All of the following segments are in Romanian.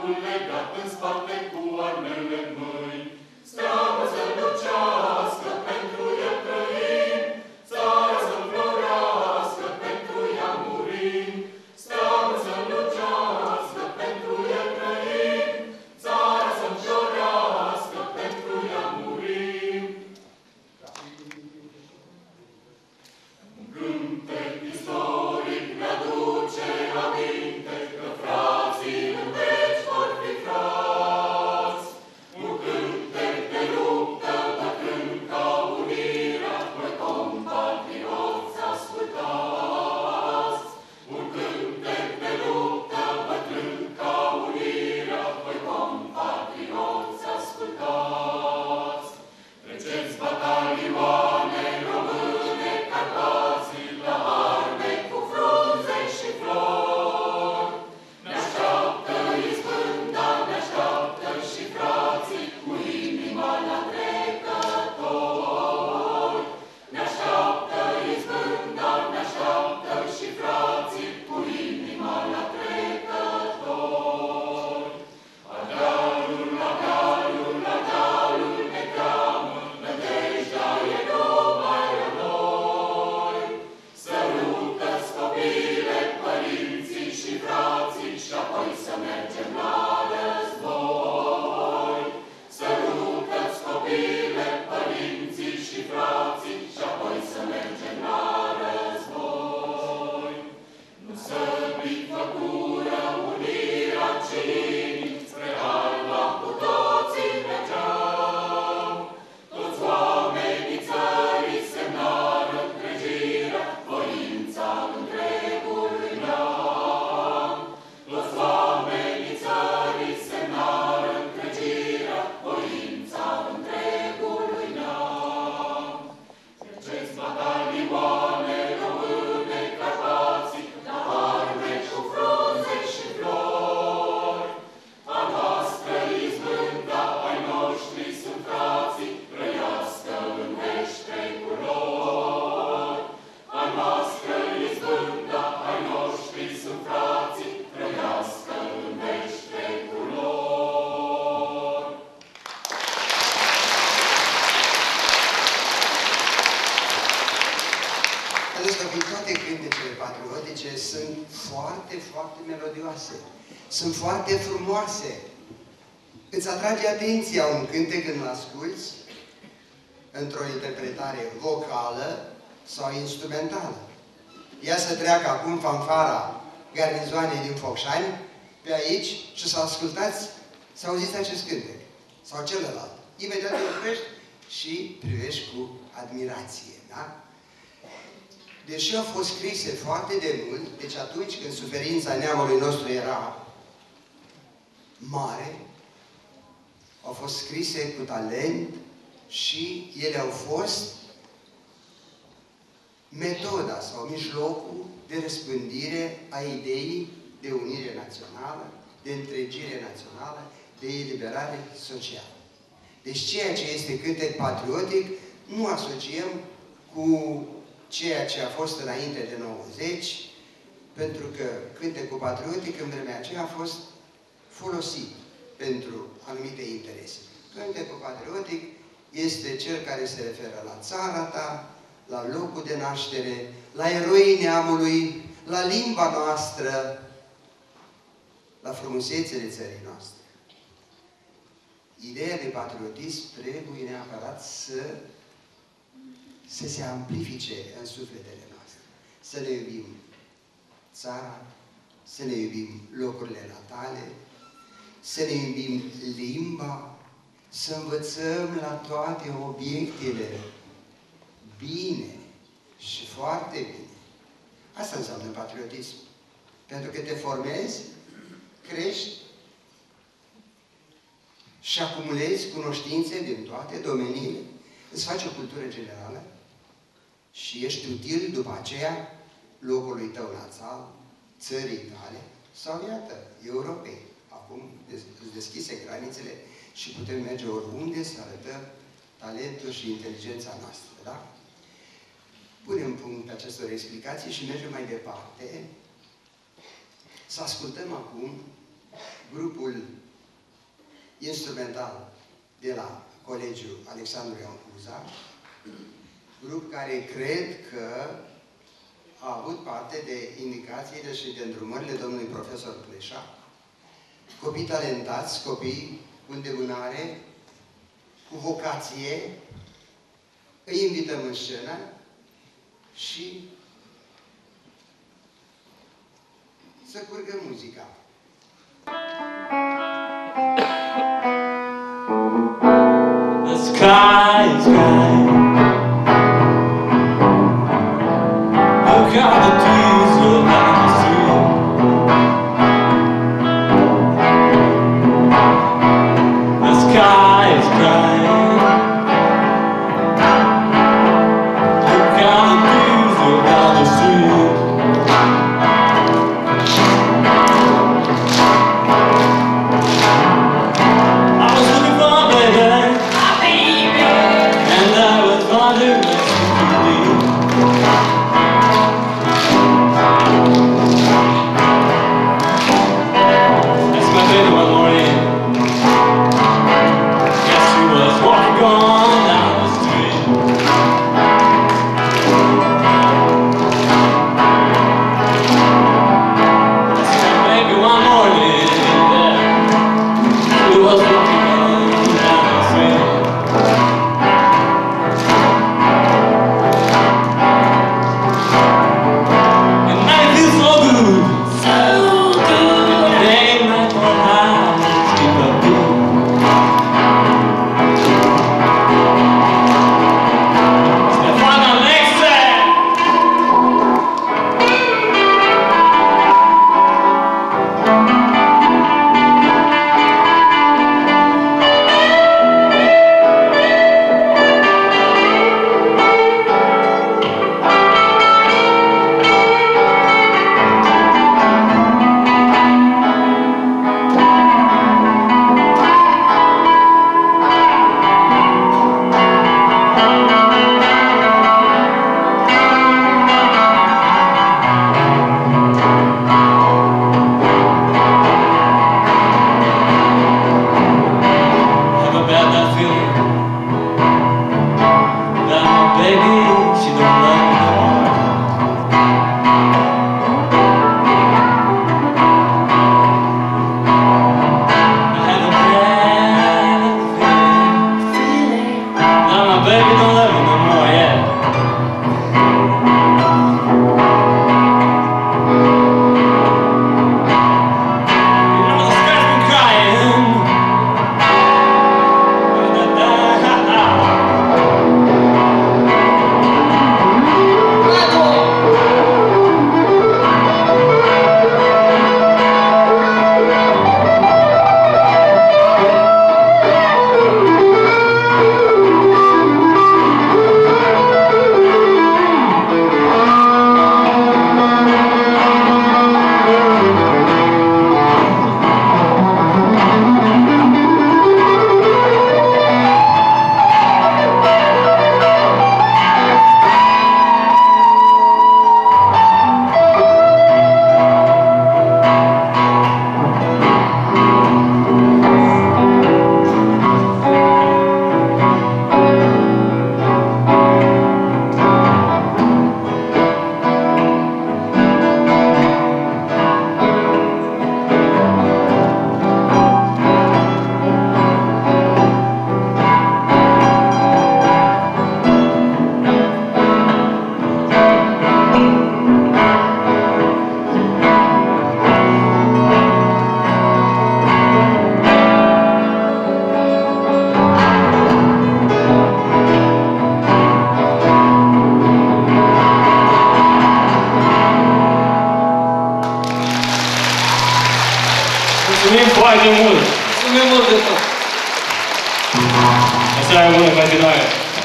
legat în spate cu armele în mâini. Steaua să lucească, pentru el trăim, țara să înflorească, pentru ea murim. Steaua să lucească, pentru el trăim, țara să înflorească, pentru ea murim. Un cântec istoric ne-aduce aminte că frații în veci vor fi frați. Un cântec de luptă bătrân ca unirea, voi compatrioți ascultați. Un cântec de luptă bătrân ca unirea, voi compatrioți ascultați. Treceți batalioane române, Carpații, la arme cu frunze și flori. Ne așteaptă izbânda, ne așteaptă și frații, cu inima la trecători. Ne așteaptă izbânda, ne așteaptă și frații, cu inima la trecători. Ardealul, Ardealul, Ardealul ne cheamă, nădejdea e numai la noi. Sărută-ți copile, părinții și frații, și apoi să mergem la război. Sărută-ți copile, părinții și frații, și apoi să mergem la război. Nu săbii făcură unirea ce inimi, spre alba cu toții mergeam. Toți oamenii țării semnară întregirea, voința întregului neam. Toți oamenii țării semnară întregirea, voința întregului neam. Treceți batalioane române, Carpații, la arme cu frunze și flori. A noastră izbânda, ai noștri sunt frații, trăiască în vește culori. A noastră izbânda, ai noștri sunt frații, trăiască în vește culori. Vedeți că toate cântecele patriotice sunt foarte, foarte melodioase. Sunt foarte frumoase. Îți atrage atenția un cântec când îl asculți într-o interpretare vocală sau instrumentală. Ia să treacă acum fanfara garnizoanei din Focșani pe aici și să ascultați, să auziți acest cântec sau celălalt. Imediat te oprești și privești cu admirație. Da? Deși au fost scrise foarte de mult, deci atunci când suferința neamului nostru era mare, au fost scrise cu talent și ele au fost metoda sau mijlocul de răspândire a ideii de unire națională, de întregire națională, de eliberare socială. Deci ceea ce este cântec patriotic nu asociem cu ceea ce a fost înainte de 90, pentru că cântecul patriotic în vremea aceea a fost folosit pentru anumite interese. Cântecul patriotic este cel care se referă la țara ta, la locul de naștere, la eroii neamului, la limba noastră, la frumusețele țării noastre. Ideea de patriotism trebuie neapărat să se amplifice în sufletele noastre. Să ne iubim țara, să ne iubim locurile natale, să ne iubim limba, să învățăm la toate obiectele bine și foarte bine. Asta înseamnă patriotism. Pentru că te formezi, crești și acumulezi cunoștințe din toate domeniile, îți faci o cultură generală și ești util după aceea locului tău național, țării tale sau, iată, Europei. Acum îți deschise granițele și putem merge oriunde să arătăm talentul și inteligența noastră, da? Punem punct pe acestor explicații și mergem mai departe. Să ascultăm acum grupul instrumental de la Colegiul Alexandru Ioan Cuza, grup care cred că a avut parte de indicațiile și de îndrumările domnului profesor Pleșa. Copii talentați, copii cu îndemânare, cu vocație, îi invităm în scenă și să curgă muzica. The sky is sky. Look how the trees look down the street. The sky is crying. Look how the trees look down the street. I was looking for a baby, and I was wondering what she could be. That's my baby one morning. Guess she was walking on down the street. That's my baby one morning. She was walking on down the street. And I feel so good. Day and night for high, keep a beat. Stefana Lexe. Have a bad that feeling that my baby, she don't love me no more. I have a bad feeling that my baby don't love me no more, yeah. You know the sky's been crying. Mulțumim foarte mult! Mulțumim mult de tot! O seară bună în continuare!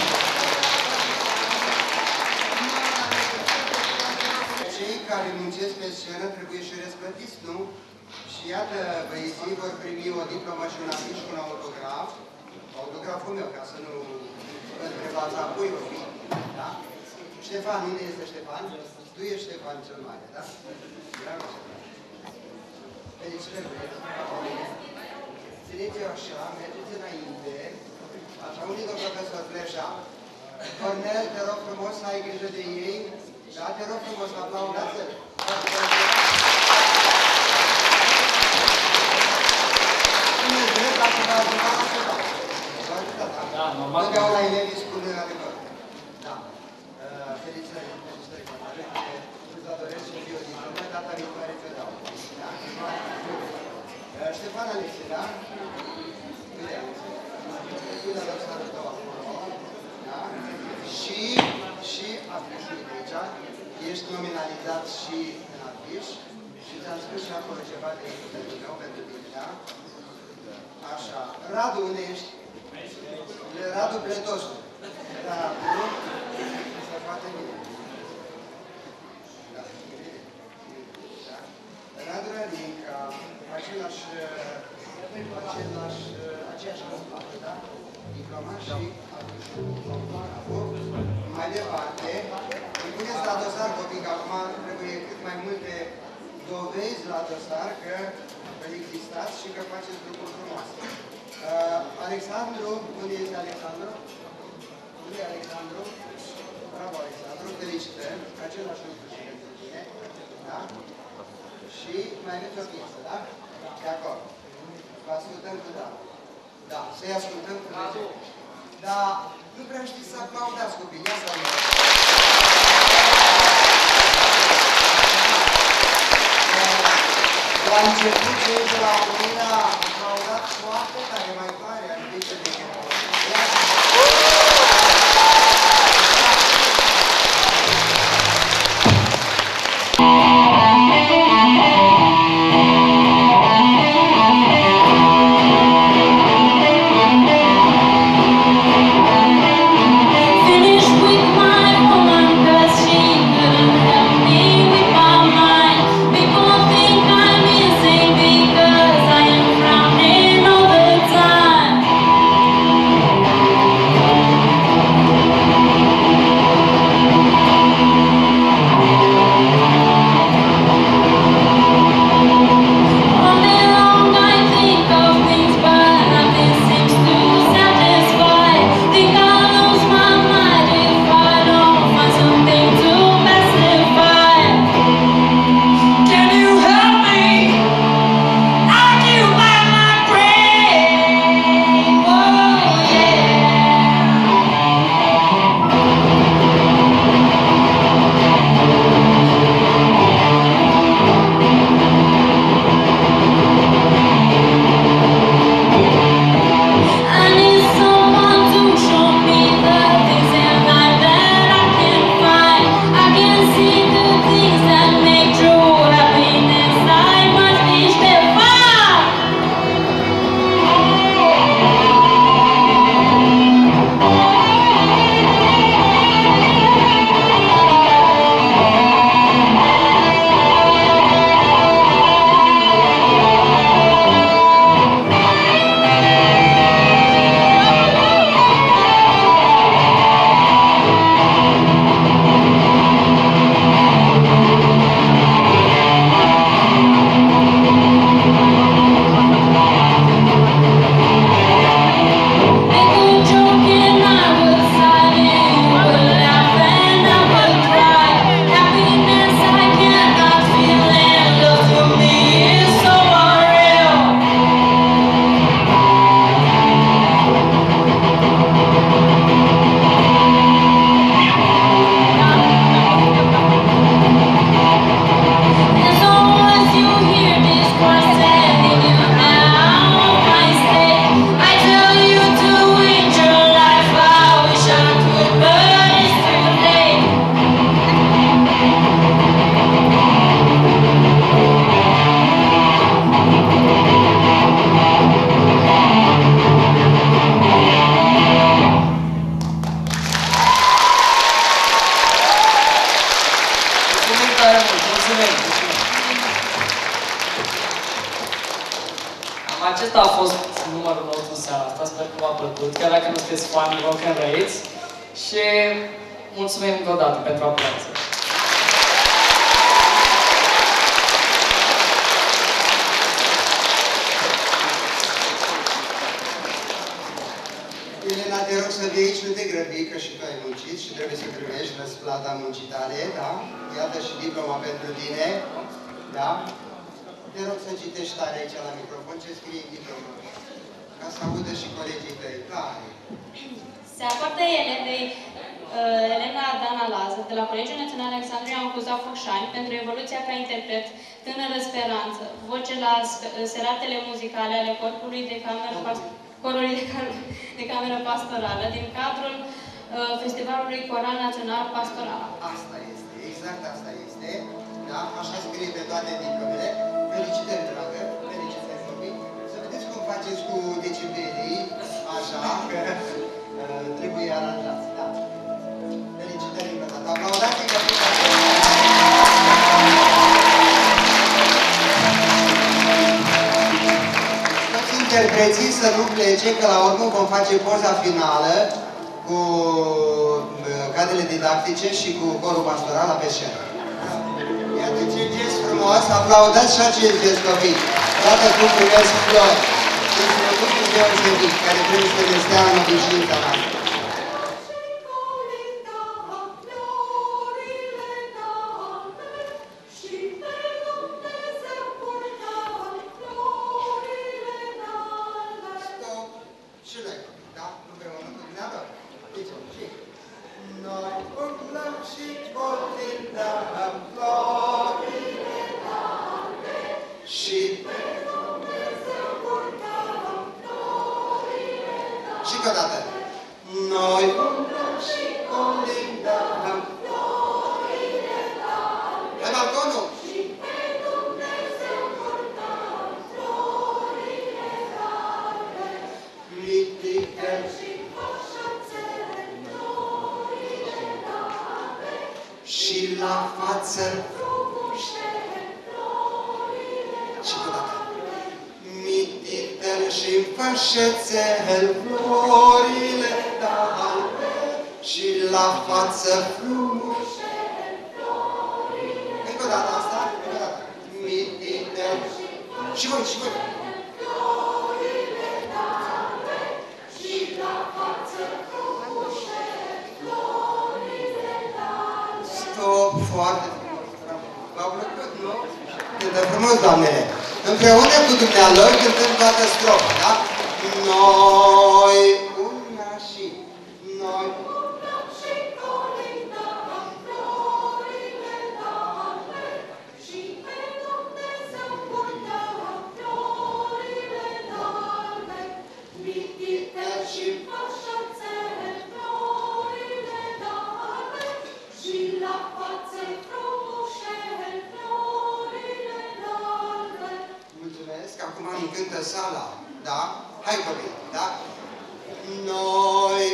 Cei care muncesc pe scenă trebuie și răsplătiți, nu? Și iată, băieții vor primi o diplomă și un afiș cu un autograf. Autograful meu, ca să nu întrebați apoi o fi. Da? Ștefan, unde este Ștefan? Tu ești Ștefan cel mare, da? Bravo, Ștefan. Felicitări, băieți. țineți așa, mergeți înainte. Așa, unii domnul profesor Fleșa. Cornel, te rog frumos să ai grijă de ei. Da, te rog frumos, aplaudați-l. Ține-ți drept, dacă vă ajuta la ceva. Vă ajută, da? Da, normal. Totdeauna elevii spun adevăr. Da. Felicitări, Cornel. Îți doresc și eu din urmă, data viitoare te dau. Da? Ștefan Alexie, da? Uite, uite la dosarul tău acolo. Da? Și afișul de aici. Ești nominalizat și în afiș. Și ți-am spus și acolo ceva de meu pentru tine, da? Așa. Radu, unde ești? Radu Pletosu. Radu, se poate bine. Da, bine. Da. Radu Radica, aceeași răspată, da? Diploma și afișul. Mai departe, îi puneți la dosar, copii, că acum trebuie cât mai multe dovezi la dosar că existați și că faceți lucruri frumoase. Alexandru, unde este Alexandru? Unde e Alexandru? Bravo, Alexandru, felicitări, același lucru și pentru tine, da? Și mai aveți o piesă, da? De acord. Vă ascultăm cu da. Da, să-i ascultăm cu Dumnezeu. Dar nu prea știți să aplaudați copii, ia să aplaudați. La început, cei de la Unirea au aplaudat foarte tare, mai tare, adică de Acesta a fost numărul nostru în seara asta, sper că v-a plăcut, chiar dacă nu sunteți fani rock and rates. Și mulțumim încă o dată pentru aplauze. de aici, nu te grăbi, că și tu ai muncit și trebuie să primești răsplata muncii tale, da? Iată și diploma pentru tine, da? Te rog să citești tare aici la microfon ce scrie diploma, ca să audă și colegii tăi. Tare! Se acordă Elena Dana Lază, de la Colegiul Național Alexandria Ancuza Focșani, pentru evoluția ca interpret Tânără Speranță, voce la seratele muzicale ale corpului de cameră pastorală, din cadrul Festivalului Coral Național Pastoral. Asta este, exact asta este. Da? Așa scrie pe toate diplomele. Felicitări, dragă, felicitări copii. Să vedeți cum faceți cu decibelii, așa, că trebuie aranjați. Da. Felicitări încă o dată. Aplaudați-i că toți interpreții să nu plece, că la urmă vom face poza finală cu cadrele didactice și cu corul pastoral la pe scenă. Iată ce gest frumos, aplaudați și acest gest, copii. Toată cum primesc flori. Este un lucru deosebit, care trebuie să ne stea în obișnuința noastră. Șețel florile dalbe și la față frumușel florile. Încă o dată asta, încă o dată. Mititel. Și voi, și voi. Florile dalbe și la față frumușel florile dalbe. Stop, foarte frumos. V-au plăcut, nu? Cântă frumos, doamnele. Împreună cu dumnealor cântăm toată strofa, da? Noi una și noi umblăm și colindăm florile dalbe și pe Dumnezeu purtăm florile dalbe, mititel și pășățel florile dalbe și la față frumușel florile dalbe. Mulțumesc, acum îmi cântă sala, da? Hai, copii, da? Noi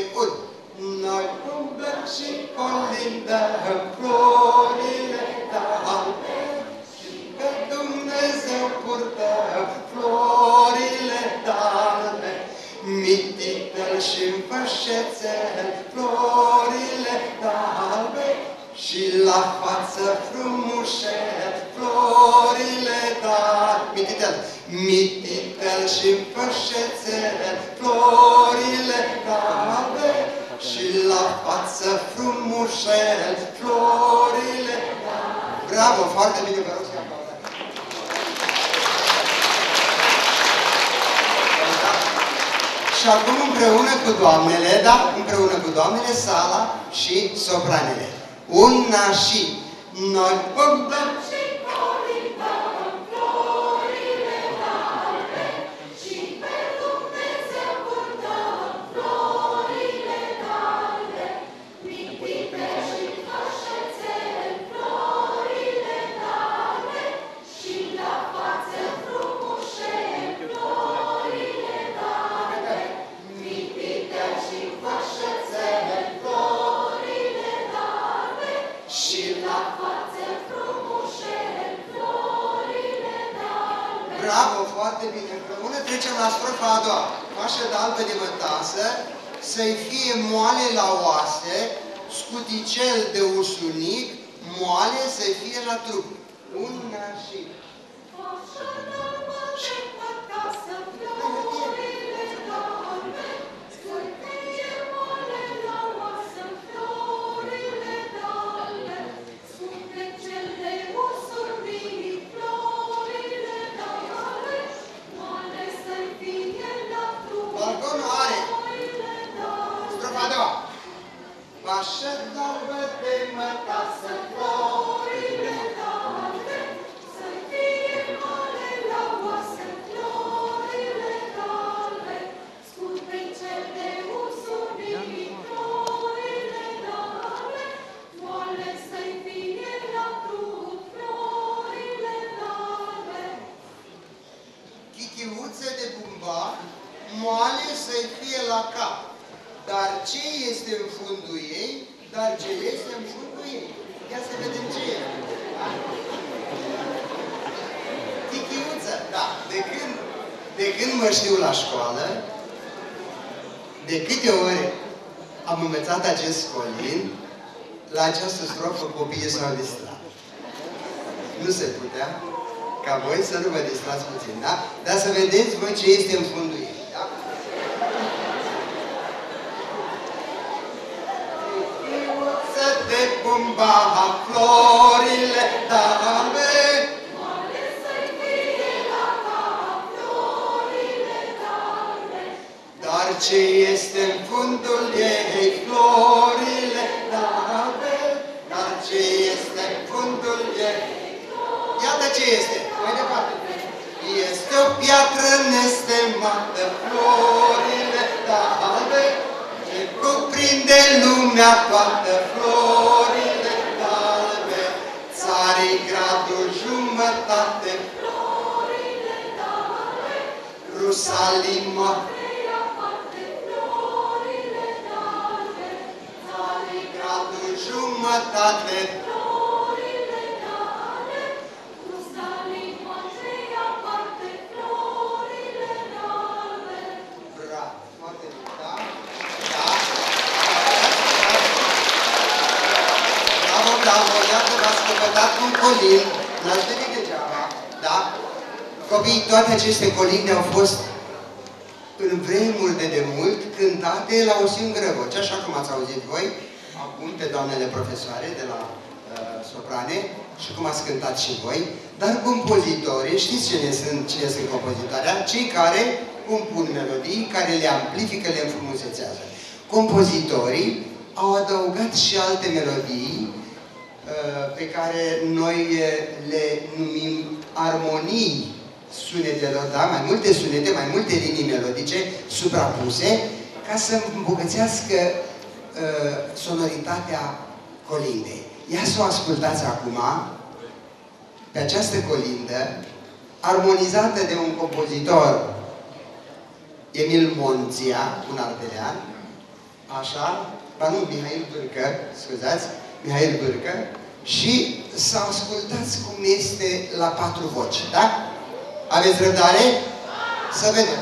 umblăm și colindăm florile dalbe și pe Dumnezeu purtăm florile dalbe, mititel și-n pășețel florile dalbe și la față frumușel florile dalbe. Mititel! Mititel și-n pășețel florile dalbe și la față frumușel florile dalbe. Bravo! Foarte bine, vă rog să aplaudați. Și acum împreună cu doamnele, da? Împreună cu doamnele, sala și sopranele. Una și noi umblăm și colindăm florile dalbe și pe Dumnezeu purtăm florile dalbe, mititel și pășățel florile dalbe și la față frumușel florile dalbe, mititel și pășățel florile dalbe și la față frumușel florile dalbe. Bravo, foarte bine. Împreună trecem la strofa a doua. Fașă de albă de mătasă, să-i fie moale la oase, scuticel de usunic, moale să-i fie la trup. Una și... Fașă de albă de mătasă, florile dalbe, să-i fie moale Barotonul are strofa a doua. Așa albă de mătasă florile tale, să fie mare la oasă florile tale, scurt prin cer de usurii florile tale, moale să-i fie la trup florile tale. Chichiuță de bumbac, moale să-i fie la cap. Dar ce este în fundul ei? Dar ce este în fundul ei? Ia să vedem ce e. Chichiuță, da. De când mă știu la școală, de câte ori am învățat acest colin, la această strofă copiii s-au distrat. Nu se putea ca voi să nu vă distrați puțin, da? Dar să vedeți voi ce este în fundul ei, da? De bumbaha florile tale, moale să-i fie la cap florile tale, dar ce este în fundul ei florile tale, dar ce este în fundul ei. Iată ce este, mai departe. Este o piatră nestemată florile tale, ce cuprinde lumea toată florile galbe, țarii gradul jumătate florile tale, Rusalima treia parte florile tale, țarii gradul jumătate florile tale, Rusalima treia parte florile tale. Bravo, foarte bine, da? Bravo, iată v-ați căpătat un colin, n-ați venit degeaba, da? Copii, toate aceste coline au fost în vremuri de demult cântate la o singură voce, așa cum ați auzit voi, acum pe doamnele profesoare de la soprane și cum ați cântat și voi, dar compozitorii, știți cine sunt compozitoarea? Cei care compun melodii, care le amplifică, le înfrumusețează. Compozitorii au adăugat și alte melodii pe care noi le numim armonii sunetelor, da? Mai multe sunete, mai multe linii melodice suprapuse, ca să îmbogățească sonoritatea colindei. Ia să o ascultați acum, pe această colindă, armonizată de un compozitor, Emil Monția, un ardelean, așa, ba nu, Mihail Bârcă, scuzați, Mihail Bârcă, și să ascultați cum este la 4 voci, da? Aveți răbdare? Să vedem!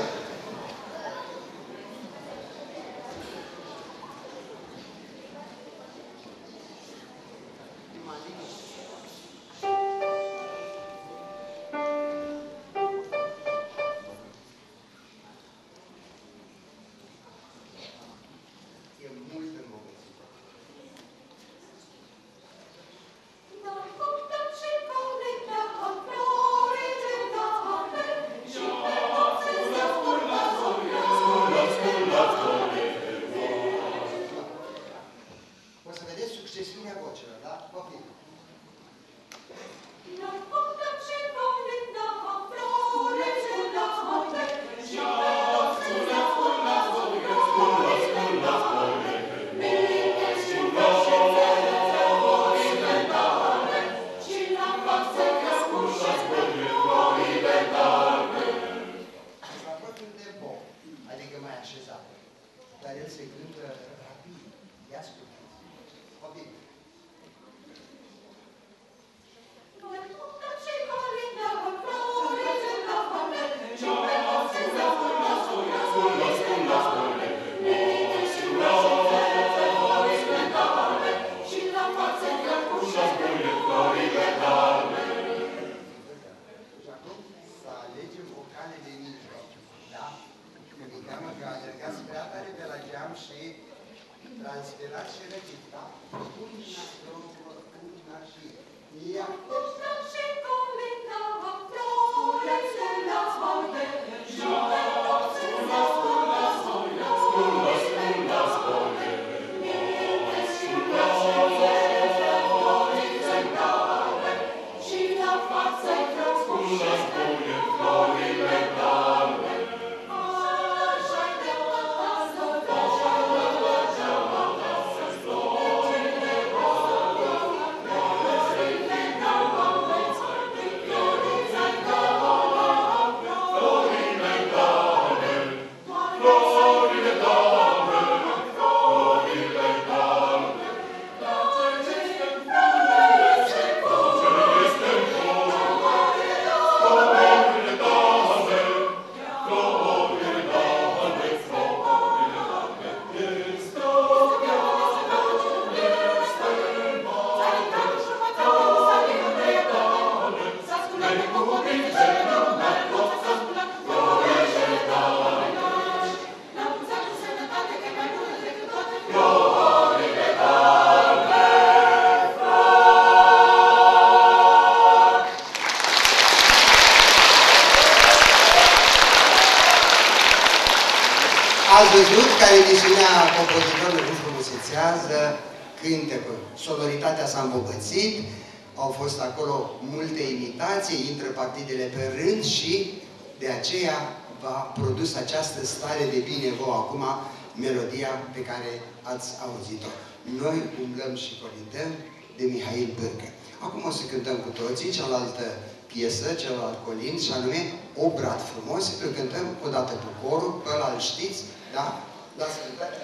Ați văzut că emisiunea Compozitorul nu frumusețează, cântecul. Sonoritatea s-a îmbogățit, au fost acolo multe imitații, intră partidele pe rând și de aceea v-a produs această stare de bine vouă acum melodia pe care ați auzit-o. Noi umblăm și colindăm de Mihail Bârcă. Acum o să cântăm cu toții cealaltă piesă, celălalt colind, și anume O brat frumos. Îl cântăm odată cu corul, pe ăla îl știți, da? Dați cântarea.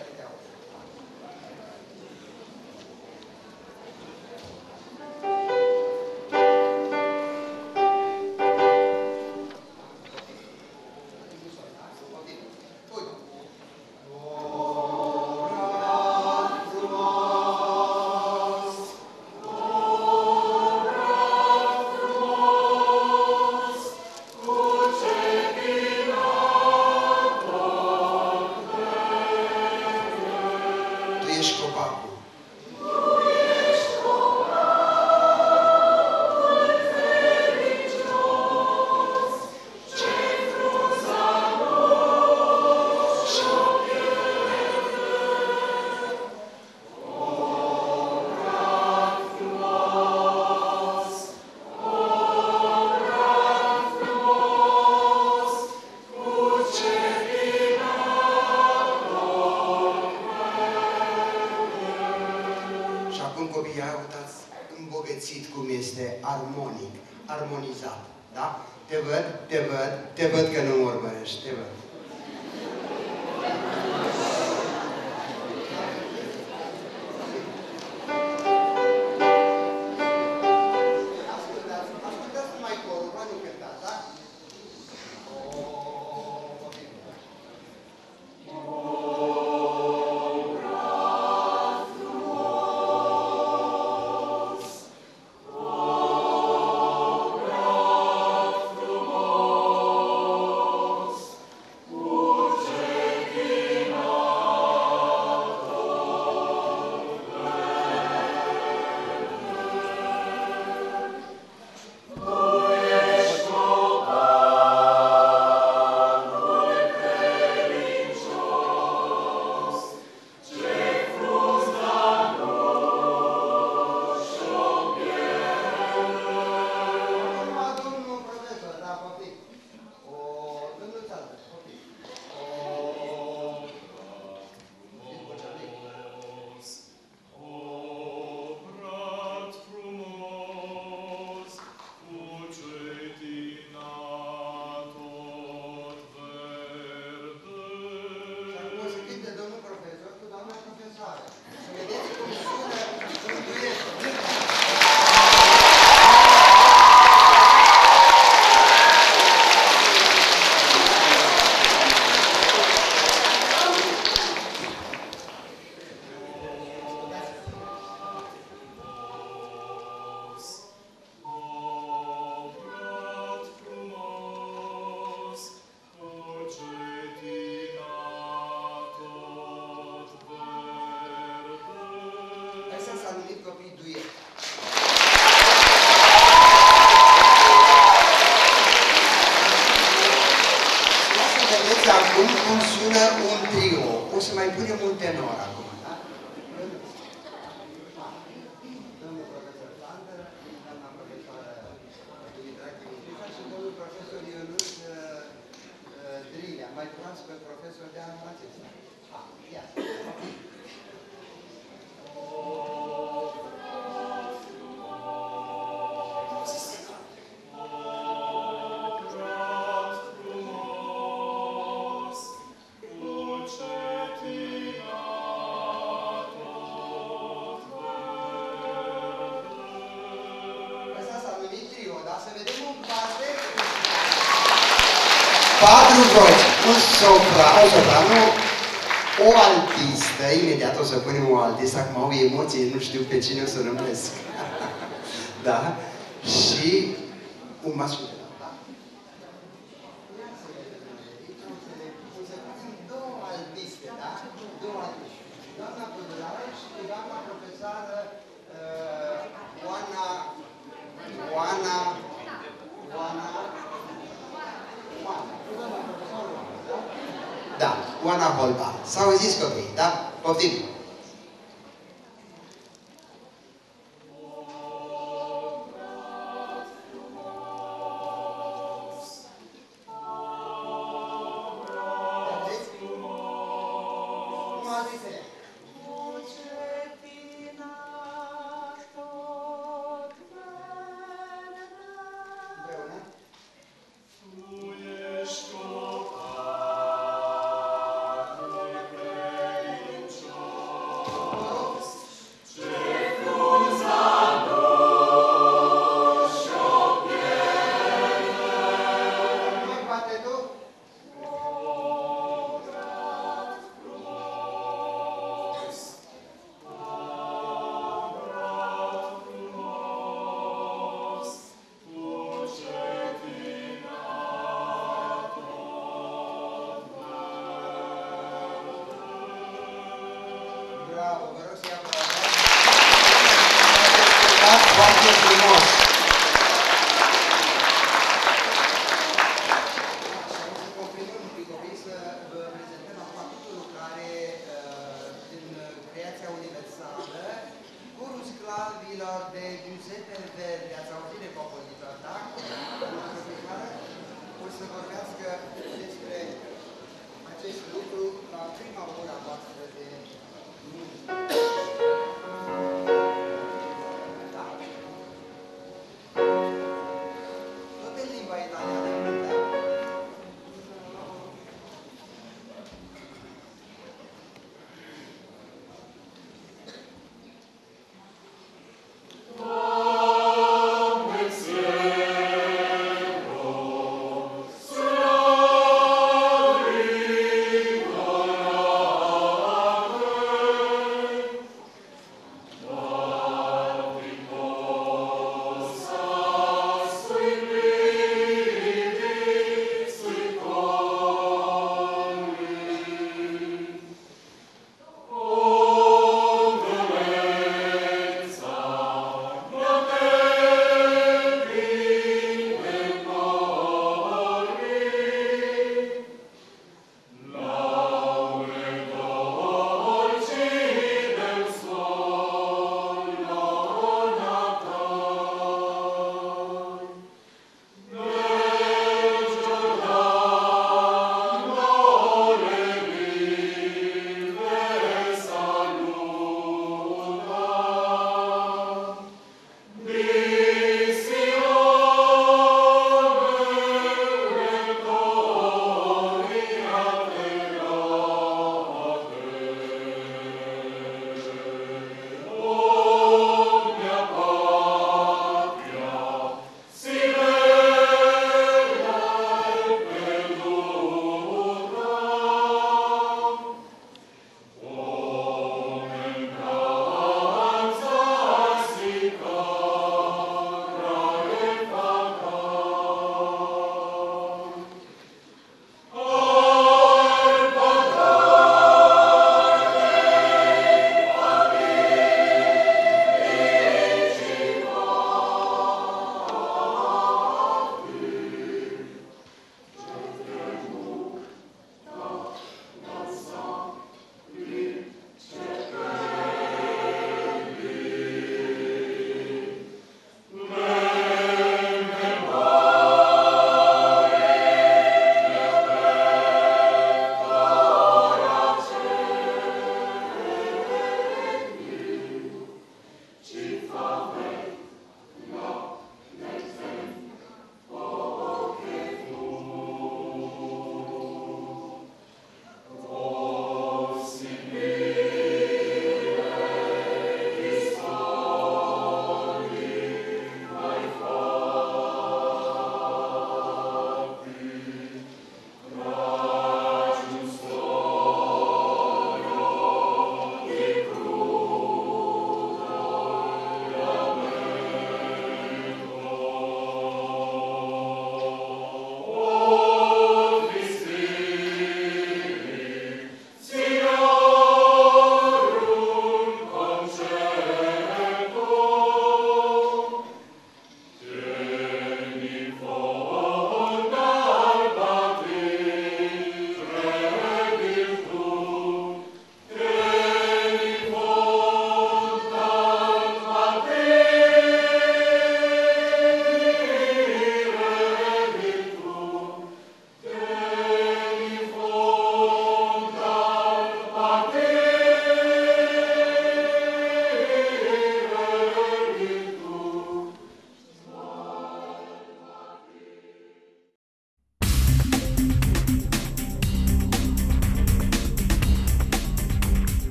Armonizat, da? Te văd că nu mă urmărești, te văd. Ascultați numai corul, mai nu cântați, da? Acum cum sună un trio. O să mai punem un tenor acum, da? Domnul profesor Sandăr, doamna profesoară Dumitrache Mitrița și domnul profesor Ionuț Drilea. Mai luați pe profesor de anul acesta. Ia. Patru voci, un soprano, o altistă, imediat o să punem o altistă, acum au emoții, nu știu pe cine o să numesc. Da? Și un masculin. Două altiste, da? Două altiste. Doamna Pădurară și doamna profesoară Oana. Da, Oana Holba. S-au zis copiii, da? Poftim! Bravo, vă rog să-i aplaudați. Foarte frumos!